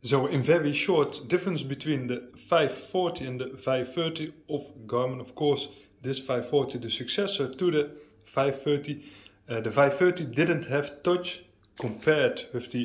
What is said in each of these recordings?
So in very short, difference between the 540 and the 530 of Garmin. Of course, this 540, the successor to the 530. The 530 didn't have touch compared with the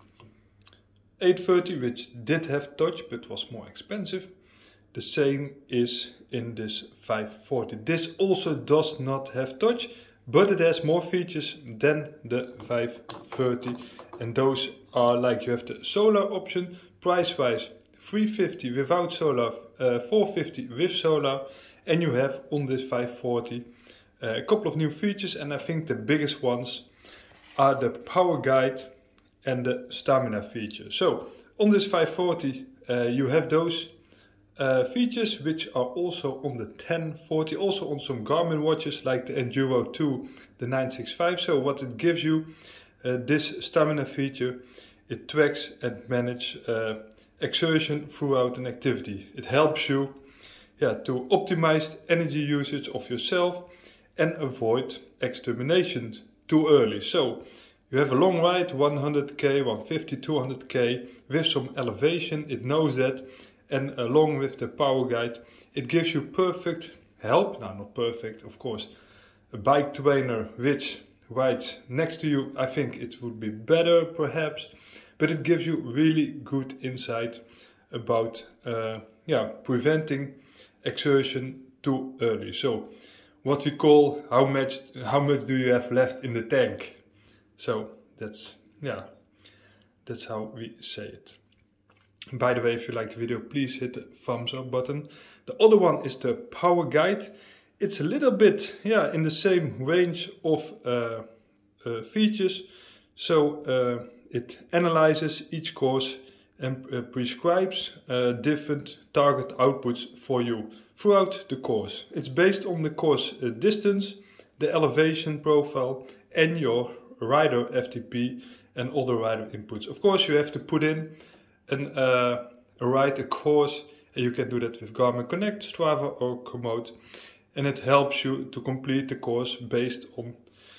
830, which did have touch but was more expensive. The same is in this 540. This also does not have touch, but it has more features than the 530. And those are like you have the solar option, price wise 350 without solar, 450 with solar. And you have on this 540 a couple of new features, and I think the biggest ones are the power guide and the stamina feature. So on this 540 you have those features which are also on the 1040, also on some Garmin watches like the Enduro 2, the 965. So what it gives you, this stamina feature, it tracks and manages exertion throughout an activity. It helps you to optimize energy usage of yourself and avoid extermination too early. So you have a long ride, 100k, 150, 200k, with some elevation, it knows that, and along with the power guide, it gives you perfect help. Now, not perfect, of course. A bike trainer which rides next to you, I think it would be better perhaps, but it gives you really good insight about preventing exertion too early. So what we call how much do you have left in the tank. So that's how we say it. By the way, if you like the video, please hit the thumbs up button. The other one is the power guide. It's a little bit in the same range of features. So it analyzes each course and prescribes different target outputs for you throughout the course. It's based on the course distance, the elevation profile, and your rider FTP and other rider inputs. Of course, you have to put in a course, and you can do that with Garmin Connect, Strava or Komoot, and it helps you to complete the course based on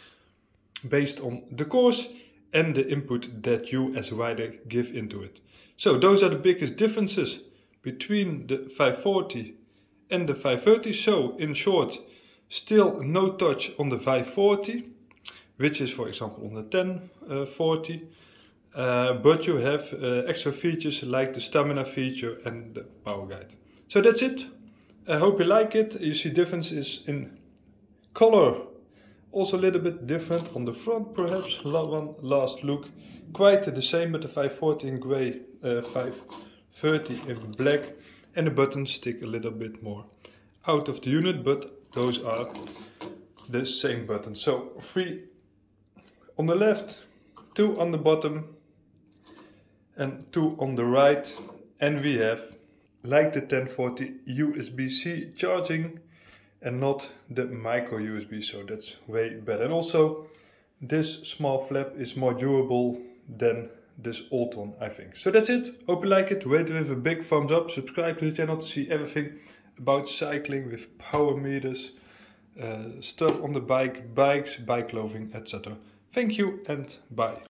the course and the input that you as a rider give into it. So those are the biggest differences between the 540 and the 530. So in short, still no touch on the 540, which is for example on the 1040. But you have extra features like the stamina feature and the power guide. So that's it. I hope you like it. You see differences in color, also a little bit different on the front perhaps. One last look, quite the same, but the 540 in grey, 530 in black, and the buttons stick a little bit more out of the unit, but those are the same buttons. So 3 on the left, 2 on the bottom, and 2 on the right, and we have, like the 1040, USB-C charging and not the micro USB, so that's way better. And also this small flap is more durable than this old one, I think. So that's it. Hope you like it. Rate it with a big thumbs up. Subscribe to the channel to see everything about cycling with power meters, stuff on the bike, bikes, bike clothing, etc. Thank you and bye.